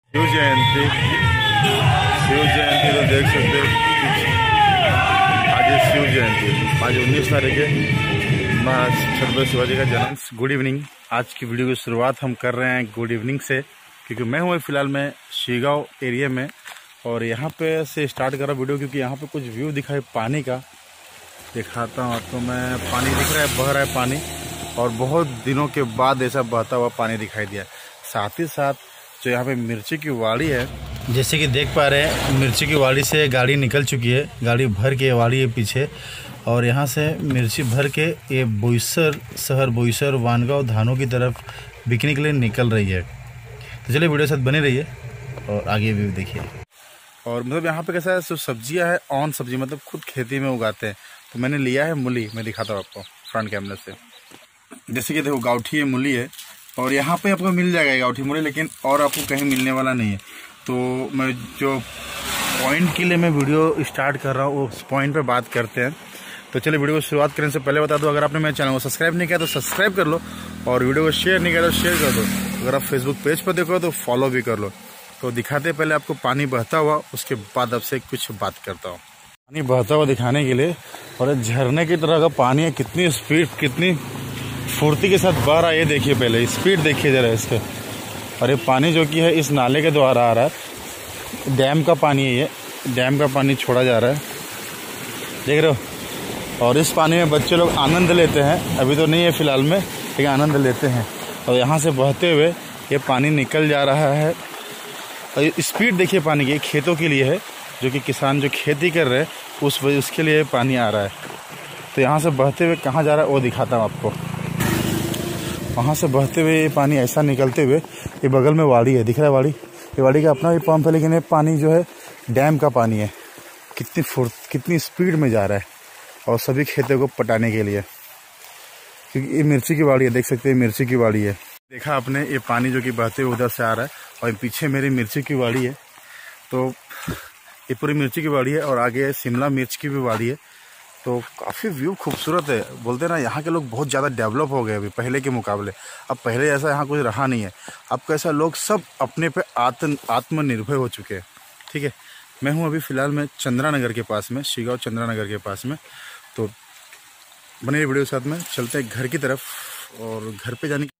शिव जयंती तो देख सकते हो। आज शिव जयंती, आज 19 तारीख है, महाराज छत्रपति शिवाजी का जन्म। Good evening. आज की वीडियो की शुरुआत हम कर रहे हैं गुड इवनिंग से, क्योंकि मैं हूँ फिलहाल मैं शिगांव एरिया में और यहाँ पे से स्टार्ट कर रहा वीडियो, क्योंकि यहाँ पे कुछ व्यू दिखाई पानी का दिखाता हूँ आपको मैं। पानी दिख रहा है, बह रहा है पानी, और बहुत दिनों के बाद ऐसा बहता हुआ पानी दिखाई दिया। साथ ही साथ जो यहाँ पे मिर्ची की वाड़ी है, जैसे कि देख पा रहे हैं, मिर्ची की वाड़ी से गाड़ी निकल चुकी है, गाड़ी भर के वाड़ी है पीछे, और यहाँ से मिर्ची भर के ये बोईसर शहर, बोईसर वानगांव धानों की तरफ बिकने के लिए निकल रही है। तो चलिए वीडियो साथ बने रहिए और आगे भी देखिए। और मतलब यहाँ पे कैसा है, जो सब्जियाँ है ऑन सब्जी, मतलब खुद खेती में उगाते हैं। तो मैंने लिया है मूली, मैं दिखाता हूँ आपको फ्रंट कैमरे से। जैसे कि देखो गाउठी है, मूली है, और यहाँ पे आपको मिल जाएगा गाउठी मूली, लेकिन और आपको कहीं मिलने वाला नहीं है। तो मैं जो पॉइंट के लिए मैं वीडियो स्टार्ट कर रहा हूँ उस पॉइंट पे बात करते हैं। तो चलिए वीडियो को शुरुआत करने से पहले बता दो, अगर आपने मेरे चैनल को सब्सक्राइब नहीं किया तो सब्सक्राइब कर लो, और वीडियो को शेयर नहीं किया तो शेयर कर दो। अगर आप फेसबुक पेज पर देखो तो फॉलो भी कर लो। तो दिखाते पहले आपको पानी बहता हुआ, उसके बाद आपसे कुछ बात करता हूँ। पानी बहता हुआ दिखाने के लिए, और झरने की तरह का पानी है, कितनी स्पीड कितनी फुर्ती के साथ बह रहा है, ये देखिए, पहले स्पीड देखिए जरा इसके। और ये पानी जो कि है इस नाले के द्वारा आ रहा है, डैम का पानी है, ये डैम का पानी छोड़ा जा रहा है, देख रहे हो। और इस पानी में बच्चे लोग आनंद लेते हैं, अभी तो नहीं है फिलहाल में, लेकिन आनंद लेते हैं। और यहाँ से बहते हुए ये पानी निकल जा रहा है, और स्पीड देखिए पानी की, खेतों के लिए है, जो कि किसान जो खेती कर रहे हैं उसके लिए पानी आ रहा है। तो यहाँ से बहते हुए कहाँ जा रहा है वो दिखाता हूँ आपको। वहाँ से बहते हुए ये पानी ऐसा निकलते हुए, ये बगल में वाड़ी है, दिख रहा है वाड़ी, ये वाड़ी का अपना भी पंप है, लेकिन ये पानी जो है डैम का पानी है। कितनी स्पीड में जा रहा है, और सभी खेतों को पटाने के लिए, क्योंकि ये मिर्ची की वाड़ी है, देख सकते हैं मिर्ची की वाड़ी है। देखा आपने, ये पानी जो कि बहते हुए उधर से आ रहा है, और पीछे मेरी मिर्ची की वाड़ी है। तो ये पूरी मिर्ची की वाड़ी है, और आगे शिमला मिर्च की भी वाड़ी है। तो काफ़ी व्यू खूबसूरत है। बोलते हैं ना, यहाँ के लोग बहुत ज़्यादा डेवलप हो गए अभी पहले के मुकाबले। अब पहले ऐसा यहाँ कुछ रहा नहीं है। अब कैसा, लोग सब अपने पे आत्मनिर्भर हो चुके हैं। ठीक है, मैं हूँ अभी फ़िलहाल मैं चंद्रा नगर के पास में, शिगांव चंद्रा नगर के पास में। तो बने वीडियो के साथ में चलते हैं घर की तरफ, और घर पे जाने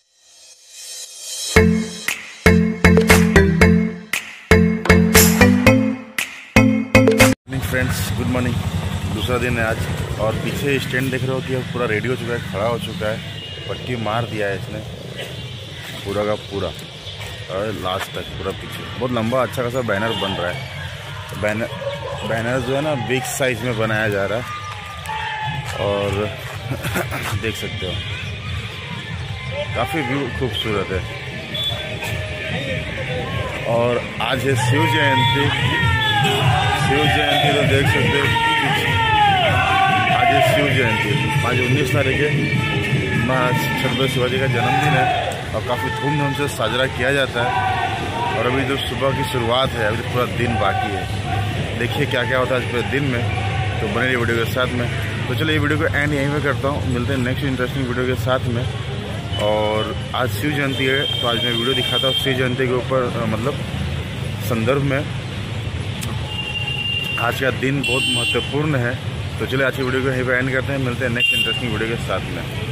फ्रेंड्स, गुड मॉर्निंग। दूसरा दिन है आज, और पीछे स्टैंड देख रहे हो कि अब पूरा रेडी हो चुका है, खड़ा हो चुका है, पट्टी मार दिया है इसने पूरा का पूरा, और लास्ट तक पूरा पीछे बहुत लंबा अच्छा खासा बैनर बन रहा है। तो बैनर जो है ना बिग साइज में बनाया जा रहा है, और देख सकते हो काफ़ी व्यू खूबसूरत है। और आज है शिव जयंती तो देख सकते हो। आज है शिव जयंती, आज 19 तारीख है, महाराज छत्रपति शिवाजी का जन्मदिन है, और काफ़ी धूमधाम से साजरा किया जाता है। और अभी जो सुबह की शुरुआत है, अभी तो पूरा दिन बाकी है। देखिए क्या क्या होता है आज पूरे दिन में। तो बने रहिए वीडियो के साथ में। तो चलिए वीडियो को एंड यहीं पे करता हूँ, मिलते हैं नेक्स्ट इंटरेस्टिंग वीडियो के साथ में। और आज शिव जयंती है, तो आज मैं वीडियो दिखाता हूँ शिव जयंती के ऊपर, मतलब संदर्भ में। आज का दिन बहुत महत्वपूर्ण है। तो चलिए आज की वीडियो को यहीं पे एंड करते हैं, मिलते हैं नेक्स्ट इंटरेस्टिंग वीडियो के साथ में।